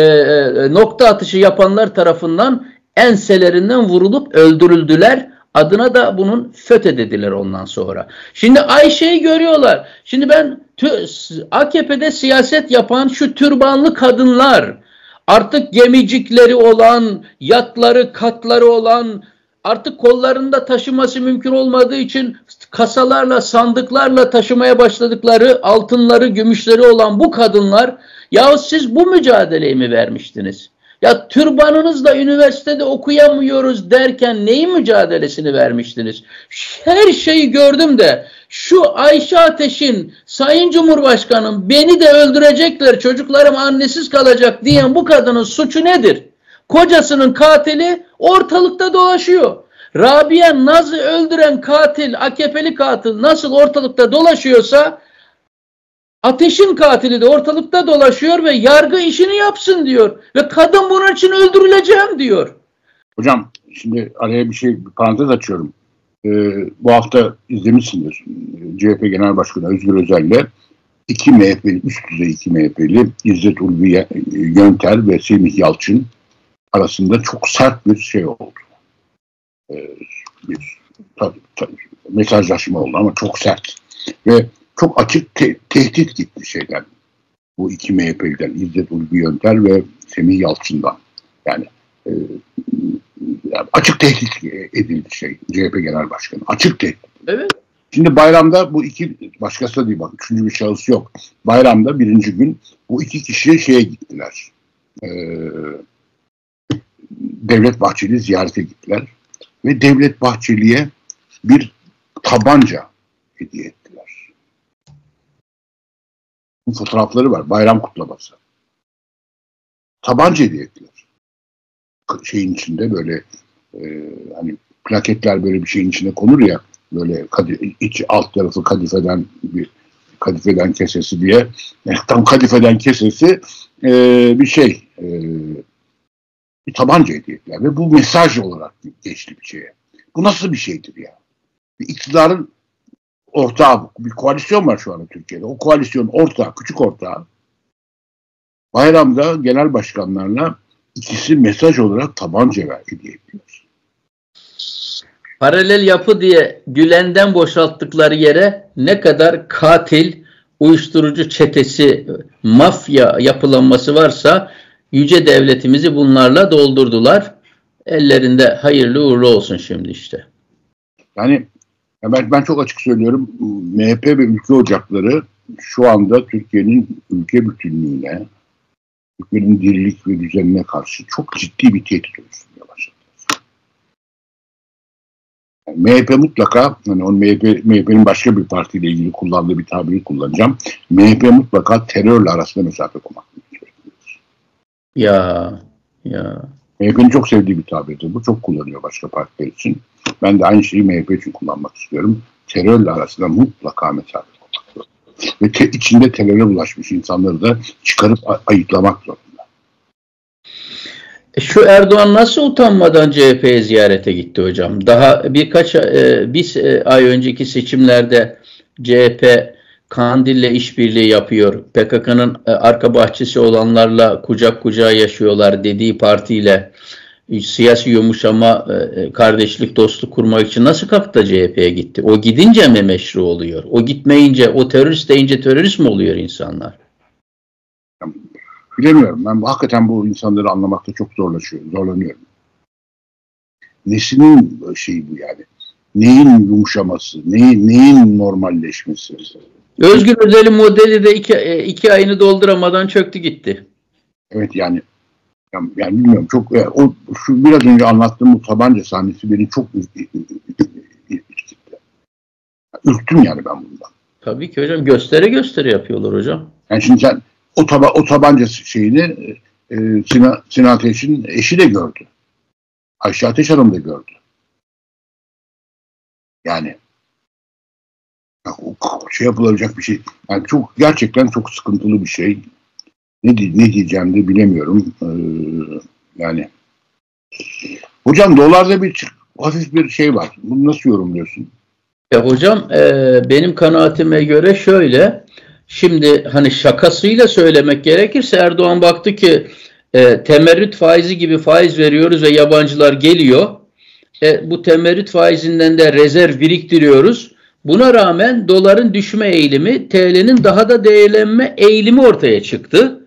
nokta atışı yapanlar tarafından enselerinden vurulup öldürüldüler. Adına da bunun FETÖ dediler ondan sonra. Şimdi Ayşe'yi görüyorlar. Şimdi ben AKP'de siyaset yapan şu türbanlı kadınlar, artık gemicikleri olan, yatları, katları olan, artık kollarında taşıması mümkün olmadığı için kasalarla, sandıklarla taşımaya başladıkları altınları, gümüşleri olan bu kadınlar, yahu siz bu mücadeleyi mi vermiştiniz? Ya türbanınızla üniversitede okuyamıyoruz derken neyin mücadelesini vermiştiniz? Her şeyi gördüm de şu Ayşe Ateş'in, Sayın Cumhurbaşkanım beni de öldürecekler, çocuklarım annesiz kalacak diyen bu kadının suçu nedir? Kocasının katili ortalıkta dolaşıyor. Rabia Naz'ı öldüren katil, AKP'li katil nasıl ortalıkta dolaşıyorsa Ateş'in katili de ortalıkta dolaşıyor ve yargı işini yapsın diyor. Ve kadın bunun için öldürüleceğim diyor. Hocam şimdi araya bir parantez açıyorum. Bu hafta izlemişsindir. CHP Genel Başkanı Özgür Özel'le iki MHP'li, üst düzey iki MHP'li İzzet Ulvi Yönter ve Semih Yalçın arasında çok sert bir şey oldu. Tabii, mesajlaşma oldu ama çok sert. Ve çok açık tehdit gitti şeyden. Bu iki MHP'liden İzzet Ulvi Yönter ve Semih Yalçın'dan. Yani açık tehdit edildi CHP Genel Başkanı. Açık tehdit. Evet. Şimdi bayramda bu iki, başkası da değil bak, üçüncü bir şahıs yok. Bayramda birinci gün bu iki kişi şeye gittiler. Devlet Bahçeli'yi ziyarete gittiler. Ve Devlet Bahçeli'ye bir tabanca hediye ettiler. Bu fotoğrafları var. Bayram kutlaması. Tabanca hediye ettiler. Şeyin içinde böyle hani plaketler böyle bir şeyin içine konur ya, böyle iç alt tarafı kadifeden kesesi diye. Yani tam kadifeden kesesi bir bir tabanca hediye ettiler. Ve bu mesaj olarak geçti bir şeye. Bu nasıl bir şeydir ya? Bir iktidarın ortağı, bir koalisyon var şu anda Türkiye'de. O koalisyon ortağı, küçük ortağı. Bayramda genel başkanlarla ikisi mesaj olarak tabanca hediye ediyor. Paralel yapı diye Gülen'den boşalttıkları yere ne kadar katil, uyuşturucu çetesi, mafya yapılanması varsa yüce devletimizi bunlarla doldurdular. Ellerinde hayırlı uğurlu olsun şimdi işte. Yani ben çok açık söylüyorum. MHP ve ülke ocakları şu anda Türkiye'nin ülke bütünlüğüne, Türkiye'nin dirilik ve düzenine karşı çok ciddi bir tehdit oluşturmaya başladı. Yani MHP mutlaka, hani onun MHP'nin başka bir partiyle ilgili kullandığı bir tabiri kullanacağım. MHP mutlaka terörle arasında mesafe koymak. Ya. MHP'nin çok sevdiği bir tabirdir. Bu çok kullanıyor başka partiler için. Ben de aynı şeyi MHP için kullanmak istiyorum. Terörle arasında mutlaka mesafe koymak. Ve içinde teröre bulaşmış insanları da çıkarıp ayıklamak zorunda. Şu Erdoğan nasıl utanmadan CHP'ye ziyarete gitti hocam? Daha birkaç ay önceki seçimlerde CHP Kandil'le işbirliği yapıyor. PKK'nın arka bahçesi olanlarla kucak kucağa yaşıyorlar dediği partiyle siyasi yumuşama, kardeşlik, dostluk kurmak için nasıl kalktı da CHP'ye gitti? O gidince mi meşru oluyor? O gitmeyince, o terörist deyince terörist mi oluyor insanlar? Bilemiyorum. Ben hakikaten bu insanları anlamakta çok zorlanıyorum. Nesinin şeyi bu yani? Neyin yumuşaması? Neyin normalleşmesi? Özgür Özel'in modeli de iki ayını dolduramadan çöktü gitti. Evet yani bilmiyorum. Çok şu biraz önce anlattığım bu tabanca sahnesi beni çok ürktüm yani ben bundan. Tabii ki hocam. Göstere yapıyorlar hocam. Yani şimdi sen o tabanca şeyini Sinan Ateş'in eşi de gördü. Ayşe Ateş Hanım da gördü. Yani şey yapılacak bir şey. Yani gerçekten çok sıkıntılı bir şey. Ne diyeceğim de bilemiyorum. Yani hocam dolarda hafif bir şey var. Bunu nasıl yorumluyorsun? Hocam benim kanaatime göre şöyle. Şimdi hani şakasıyla söylemek gerekirse Erdoğan baktı ki temerrüt faizi gibi faiz veriyoruz ve yabancılar geliyor. Bu temerrüt faizinden de rezerv biriktiriyoruz. Buna rağmen doların düşme eğilimi, TL'nin daha da değerlenme eğilimi ortaya çıktı.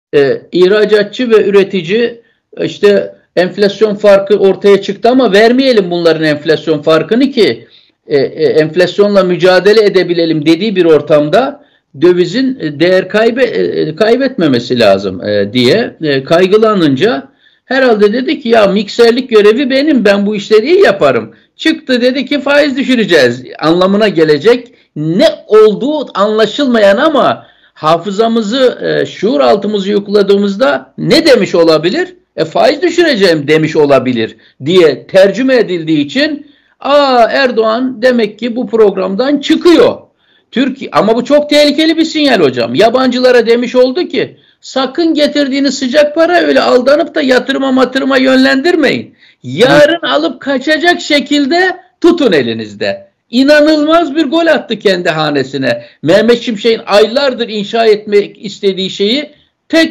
İhracatçı ve üretici işte enflasyon farkı ortaya çıktı ama vermeyelim bunların enflasyon farkını ki enflasyonla mücadele edebilelim dediği bir ortamda dövizin değer kaybetmemesi lazım diye kaygılanınca herhalde dedi ki ya mikserlik görevi benim, ben bu işleri iyi yaparım. Çıktı dedi ki faiz düşüreceğiz anlamına gelecek. Ne olduğu anlaşılmayan ama hafızamızı, şuur altımızı yokladığımızda ne demiş olabilir? Faiz düşüreceğim demiş olabilir diye tercüme edildiği için Erdoğan demek ki bu programdan çıkıyor. Türkiye, ama bu çok tehlikeli bir sinyal hocam. Yabancılara demiş oldu ki sakın getirdiğiniz sıcak para öyle aldanıp da yatırıma yönlendirmeyin. Yarın alıp kaçacak şekilde tutun elinizde. İnanılmaz bir gol attı kendi hanesine. Mehmet Şimşek'in aylardır inşa etmek istediği şeyi tek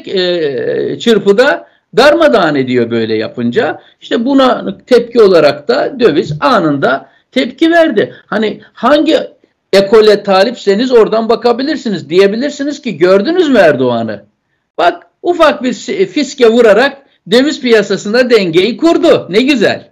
çırpıda darmadağın ediyor böyle yapınca. İşte buna tepki olarak da döviz anında tepki verdi. Hani hangi ekole talipseniz oradan bakabilirsiniz. Diyebilirsiniz ki gördünüz mü Erdoğan'ı? Bak ufak bir fiske vurarak döviz piyasasında dengeyi kurdu. Ne güzel.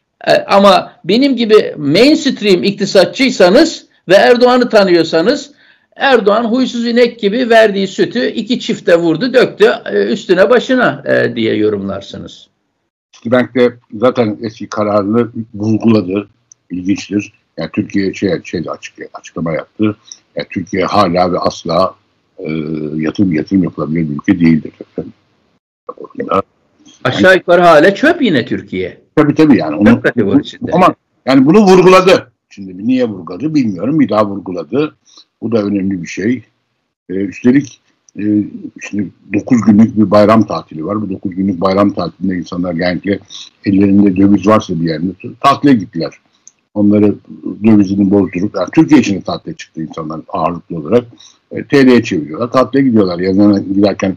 Ama benim gibi mainstream iktisatçıysanız ve Erdoğan'ı tanıyorsanız Erdoğan huysuz inek gibi verdiği sütü iki çifte vurdu, döktü üstüne başına diye yorumlarsınız. Citibank de zaten eski kararını vurguladı. İlginçtir. Yani Türkiye açıklama yaptı. Yani Türkiye hala ve asla yatırım yapılabilir bir ülke değildir. Aşağı yukarı hala çöp yine Türkiye. Tabii yani. Ama yani bunu vurguladı. Şimdi niye vurguladı bilmiyorum. Bir daha vurguladı. Bu da önemli bir şey. Üstelik şimdi 9 günlük bir bayram tatili var. Bu 9 günlük bayram tatilinde insanlar genellikle ellerinde döviz varsa bir yerde tatile gittiler. Onları dövizini bozdurup, yani Türkiye için de tatile çıktı insanlar ağırlıklı olarak. TL'ye çeviriyorlar. Tatile gidiyorlar. Yanına giderken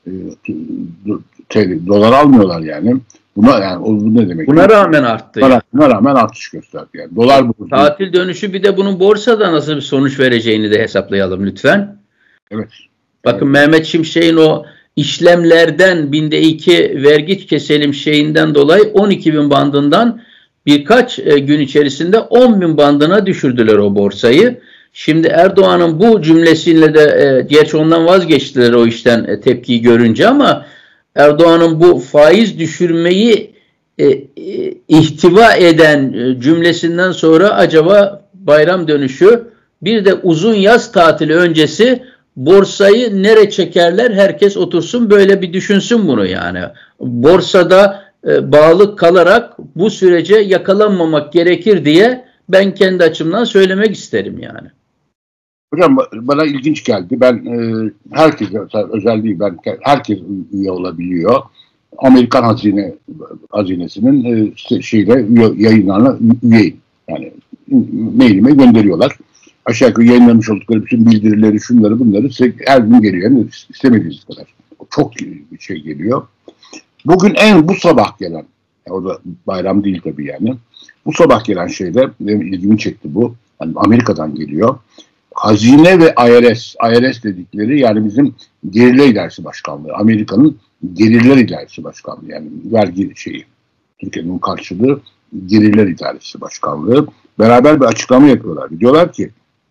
dolar almıyorlar yani. Bu ne demek? Buna rağmen arttı. Buna rağmen artış gösterdi yani. Dolar bu. Tatil dönüşü bir de bunun borsada nasıl bir sonuç vereceğini de hesaplayalım lütfen. Evet. Bakın Mehmet Şimşek'in o işlemlerden %2 vergi keselim şeyinden dolayı 12.000 bandından birkaç gün içerisinde 10.000 bandına düşürdüler o borsayı. Şimdi Erdoğan'ın bu cümlesiyle de gerçi ondan vazgeçtiler o işten tepkiyi görünce ama Erdoğan'ın bu faiz düşürmeyi ihtiva eden cümlesinden sonra acaba bayram dönüşü bir de uzun yaz tatili öncesi borsayı nereye çekerler, herkes otursun böyle bir düşünsün bunu yani. Borsada bağlı kalarak bu sürece yakalanmamak gerekir diye ben kendi açımdan söylemek isterim yani. Hocam bana ilginç geldi. Ben herkes, özel değil, herkes üye olabiliyor. Amerikan hazinesinin yayınlarına üyeyim. Yani mailime gönderiyorlar. Aşağı yukarı yayınlamış oldukları bütün bildirileri, şunları bunları her gün geliyor. Yani istemediğiniz kadar. Çok bir şey geliyor. Bugün bu sabah gelen, orada bayram değil tabii yani. Bu sabah gelen şeyde benim ilgimi çekti bu. Yani Amerika'dan geliyor. Hazine ve IRS dedikleri yani bizim Gelirler İdaresi Başkanlığı. Amerika'nın Gelirler İdaresi Başkanlığı yani vergi şeyi. Türkiye'nin karşılığı Gelirler İdaresi Başkanlığı. Beraber bir açıklama yapıyorlar. Diyorlar ki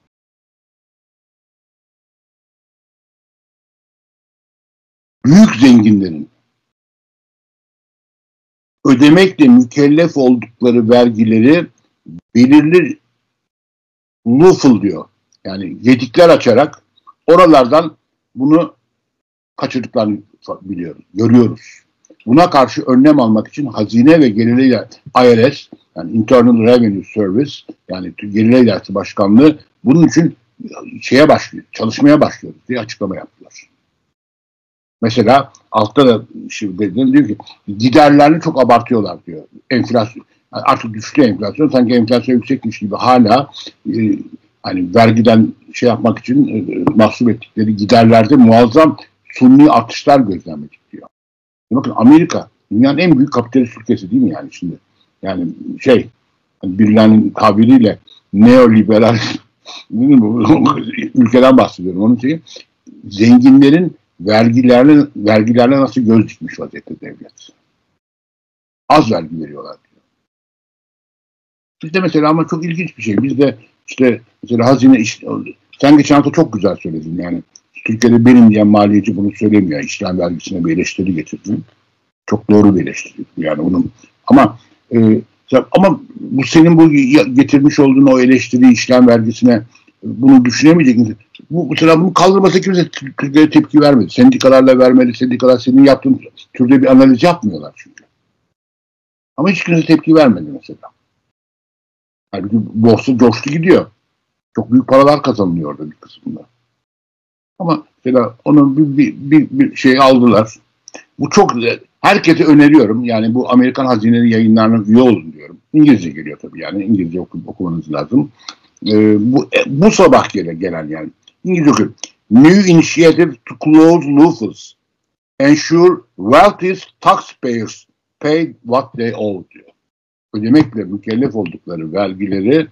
büyük zenginlerin ödemekle mükellef oldukları vergileri belirli lawful diyor. Yani yedikler açarak oralardan bunu kaçırdıklarını görüyoruz. Buna karşı önlem almak için Hazine ve Gelirler IRS yani Internal Revenue Service yani Gelirler İdaresi Başkanlığı bunun için çalışmaya başlıyoruz diye açıklama yaptılar. Mesela altta da diyor ki giderlerini çok abartıyorlar diyor. Enflasyon artık düştü enflasyon. Sanki enflasyon yüksekmiş gibi hala hani vergiden yapmak için mahsup ettikleri giderlerde muazzam suni artışlar gözlemledik diyor. Bakın Amerika dünyanın en büyük kapitalist ülkesi değil mi yani şimdi? Yani birilerinin tabiriyle neoliberal ülkeden bahsediyorum. Onun için zenginlerin vergilerine nasıl göz dikmiş vaziyette devlet. Az vergi veriyorlar diyor. Bizde mesela ama çok ilginç bir şey. Bizde mesela hazine sen geçen hafta çok güzel söyledin yani. Türkiye'de benim diyen maliyeci bunu söylemiyor. İşlem vergisine bir eleştiri getirdin. Çok doğru bir eleştiri. Yani onun ama bu senin bu getirmiş olduğun o eleştiri işlem vergisine bunu düşünemeyecek misin? Mesela bunu kaldırmasa kimse Türkiye'ye tepki vermedi. Sendikalarla vermedi. Sendikalar senin yaptığın türde bir analiz yapmıyorlar çünkü. Ama hiç kimse tepki vermedi mesela. Halbuki borsa coştu gidiyor. Çok büyük paralar kazanılıyor orada bir kısmında. Ama mesela onun bir şey aldılar. Bu çok herkese öneriyorum. Yani bu Amerikan hazineleri yayınlarına üye olun diyorum. İngilizce geliyor tabii yani. İngilizce okumanız lazım. Bu sabah gelen yani. İngilizce okuyorum. New initiative to close loopholes. Ensure wealthy taxpayers pay what they owe diyor. Ödemekle mükellef oldukları vergileri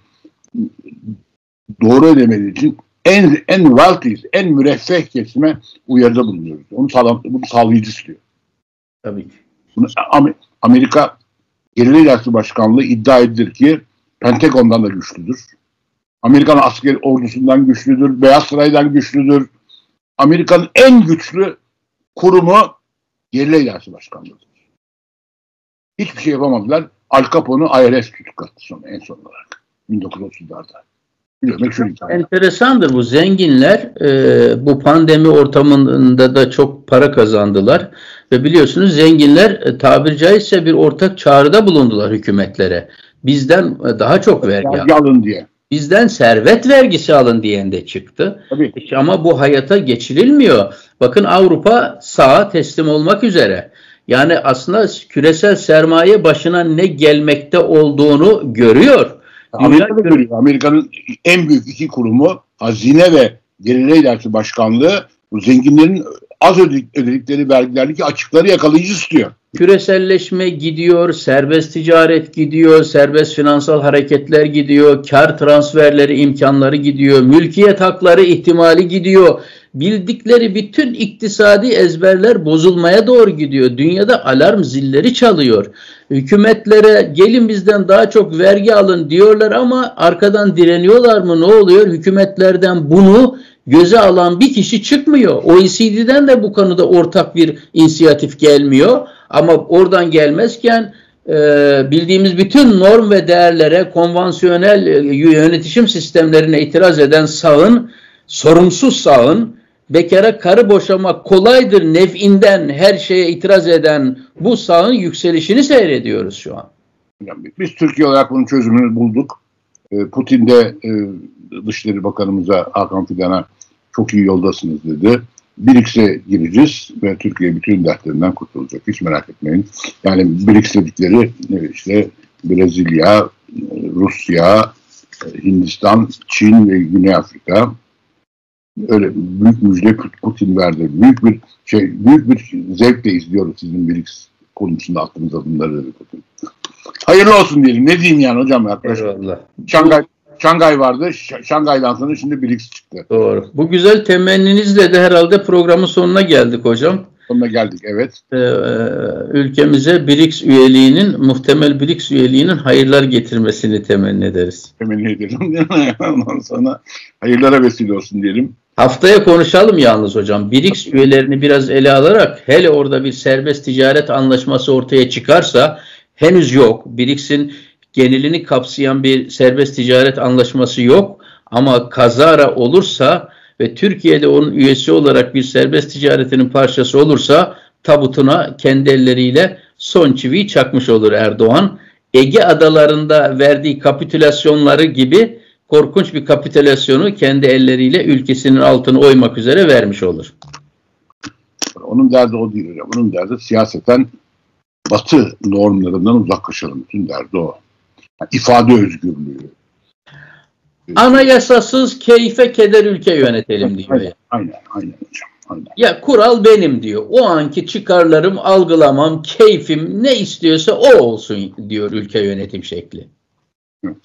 doğru ödemeleri için en wealthy, en müreffeh kesime uyarıda bulunuyoruz. Bunu sağlayıcı diyor. Tabii ki. Amerika Gelirler İdaresi Başkanlığı iddia edilir ki Pentagon'dan da güçlüdür. Amerikan asker ordusundan güçlüdür. Beyaz Saray'dan güçlüdür. Amerika'nın en güçlü kurumu Gelirler İdaresi Başkanlığı'dır. Hiçbir şey yapamadılar. Al Capone'u IRS tutuklattı en son olarak. 1930'larda. Enteresandır bu. Zenginler bu pandemi ortamında da çok para kazandılar ve biliyorsunuz zenginler tabiri caizse bir ortak çağrıda bulundular hükümetlere. Bizden daha çok vergi alın diye. Bizden servet vergisi alın diyen de çıktı. Tabii. Ama bu hayata geçirilmiyor. Bakın Avrupa sağa teslim olmak üzere. Yani aslında küresel sermaye başına ne gelmekte olduğunu görüyor. Amerika'nın en büyük iki kurumu Hazine ve Gelirler İdaresi Başkanlığı bu zenginlerin az ödedikleri vergilerdeki açıkları yakalayıcı istiyor. Küreselleşme gidiyor, serbest ticaret gidiyor, serbest finansal hareketler gidiyor, kar transferleri imkanları gidiyor, mülkiyet hakları ihtimali gidiyor. Bildikleri bütün iktisadi ezberler bozulmaya doğru gidiyor. Dünyada alarm zilleri çalıyor. Hükümetlere gelin bizden daha çok vergi alın diyorlar ama arkadan direniyorlar mı? Ne oluyor? Hükümetlerden bunu göze alan bir kişi çıkmıyor. OECD'den de bu konuda ortak bir inisiyatif gelmiyor. Ama oradan gelmezken bildiğimiz bütün norm ve değerlere, konvansiyonel yönetişim sistemlerine itiraz eden sağın, sorumsuz sağın, bekara karı boşamak kolaydır nev'inden her şeye itiraz eden bu sağın yükselişini seyrediyoruz şu an. Biz Türkiye olarak bunun çözümünü bulduk. Putin de Dışişleri Bakanımıza, Hakan Fidan'a çok iyi yoldasınız dedi. BRICS'e gireceğiz ve Türkiye bütün dertlerinden kurtulacak. Hiç merak etmeyin. Yani BRICS dedikleri işte Brezilya, Rusya, Hindistan, Çin ve Güney Afrika. Öyle büyük müjde Putin verdi. Büyük bir zevkle izliyoruz sizin BRICS konusunda attığınız adımları dedi Putin. Hayırlı olsun diyelim. Ne diyeyim yani hocam arkadaşlar. Şangay vardı. Şangay'dan sonra şimdi BRICS çıktı. Doğru. Bu güzel temenninizle de herhalde programın sonuna geldik hocam. Sonuna geldik, evet. Ülkemize BRICS üyeliğinin, muhtemel BRICS üyeliğinin hayırlar getirmesini temenni ederiz. Temenni edelim değil mi? Ondan sonra hayırlara vesile olsun diyelim. Haftaya konuşalım yalnız hocam. BRICS üyelerini biraz ele alarak, hele orada bir serbest ticaret anlaşması ortaya çıkarsa, henüz yok. BRICS'in genelini kapsayan bir serbest ticaret anlaşması yok. Ama kazara olursa ve Türkiye'de onun üyesi olarak bir serbest ticaretinin parçası olursa tabutuna kendi elleriyle son çiviyi çakmış olur Erdoğan. Ege adalarında verdiği kapitülasyonları gibi korkunç bir kapitülasyonu kendi elleriyle ülkesinin altını oymak üzere vermiş olur. Onun derdi o değil hocam. Onun derdi siyaseten Batı normlarından uzaklaşalım. Bütün derdi o. Yani ifade özgürlüğü. Anayasasız keyfe keder ülke yönetelim diyor. Aynen hocam. Aynen. Ya kural benim diyor. O anki çıkarlarım, algılamam, keyfim ne istiyorsa o olsun diyor ülke yönetim şekli. Evet.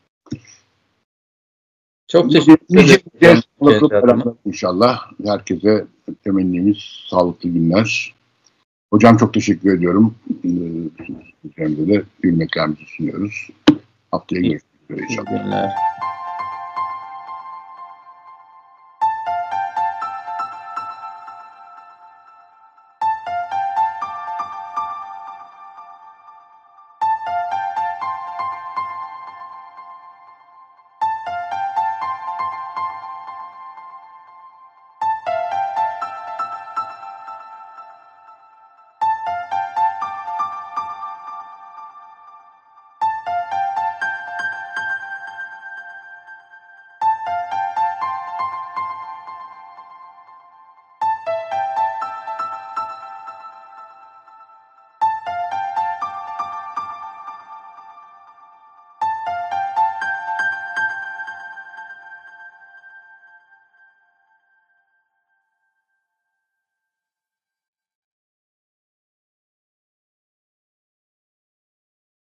Çok teşekkür ederim. İnşallah herkese temennimiz sağlıklı günler. Hocam çok teşekkür ediyorum. Üzerinde de hürmetlerimizi sunuyoruz. Haftaya görüşmek üzere inşallah.